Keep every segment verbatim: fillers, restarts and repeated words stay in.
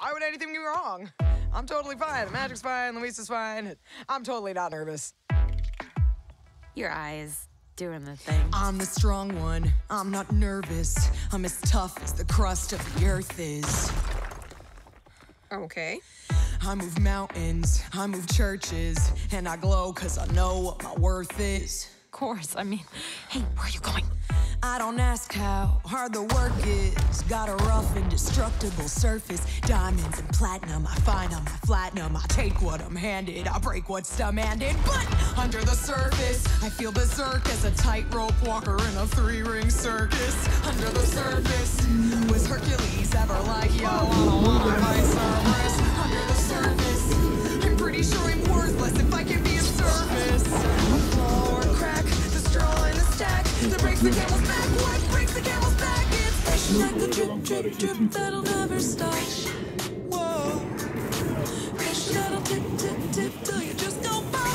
Why would anything go wrong? I'm totally fine. The magic's fine. Luisa's fine. I'm totally not nervous. Your eyes doing the thing. I'm the strong one. I'm not nervous. I'm as tough as the crust of the earth is. Okay. I move mountains. I move churches. And I glow because I know what my worth is. Of course. I mean, hey, where are you going? I don't ask how hard the work is. Got a rough, indestructible surface. Diamonds and platinum, I find on my platinum. I take what I'm handed, I break what's demanded. But under the surface, I feel berserk as a tightrope walker in a three-ring circus. Under the surface, was Hercules ever like, yo, I don't wanna fight Cerberus? Under the surface, I'm pretty sure I'm worthless if I can be of service. A flaw or crack, the straw in the stack that breaks the camel's back. What breaks the camel's back? It's fresh like a drip, drip, drip that'll never stop. Whoa, fresh that'll tip, tip, tip till you just go pop.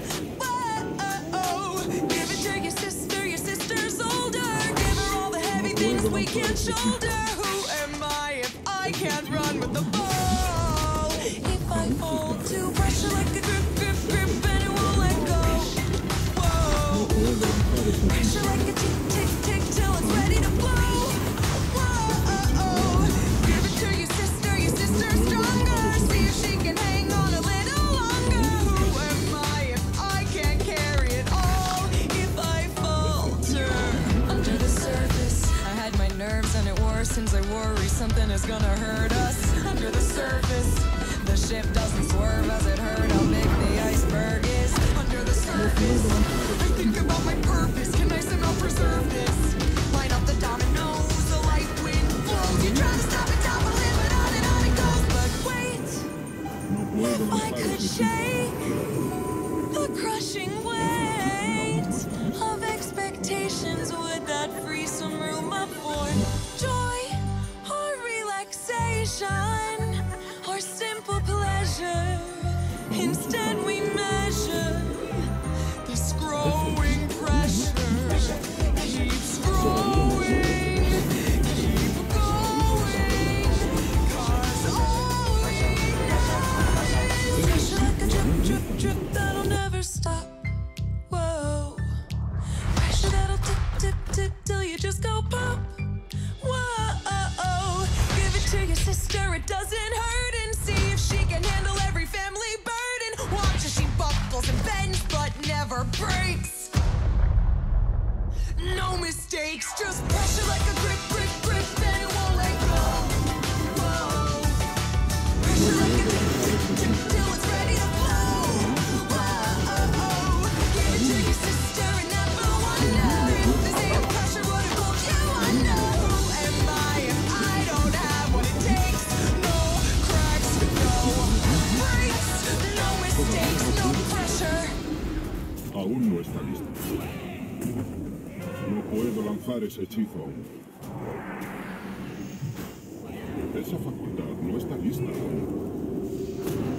Whoa, give it to your sister, your sister's older. Give her all the heavy things we can't shoulder. Who am I if I can't run with the ball? If I fall to pressure like a grip, grip, grip, and it won't let go. Whoa, pressure like a tick, tick, tick till it's ready to blow. Whoa, give it to your sister, your sister's stronger. See if she can hang on a little longer. Who am I if I can't carry it all? If I falter under the surface, I hide my nerves and it worsens. I worry something is gonna hurt us. Under the surface, the ship doesn't swerve as it hurt how big the iceberg is. Under the surface, I think about my purpose. Can I somehow preserve this? Line up the dominoes, the light wind blows. You try to stop it, topple it, but on and on it goes. But wait, if I could shake the crushing weight of expectations, would that free some room up for joy or relaxation or simple pleasure? Instead we measure this growing pressure. Keeps growing, keep going, 'cause all we know is pressure like a drip, drip, drip that'll never stop. Whoa, pressure that'll tip, tip, tip till you just go pop. Whoa, give it to your sister, it doesn't hurt, and see if she can handle every family burden. Watch as she buckles and bends but never breaks. No mistakes, just pressure like a grip, grip, grip, and it won't let go. Whoa, pressure like a tip, tip, tip till it's ready to blow. Whoa, give it to your sister and never wonder if this ain't pressure would have pulled you under. Who am I if I don't have what it takes? No cracks, no breaks, no mistakes, no pressure. Aún no está listo. No puedo lanzar ese hechizo aún. Esa facultad no está lista aún.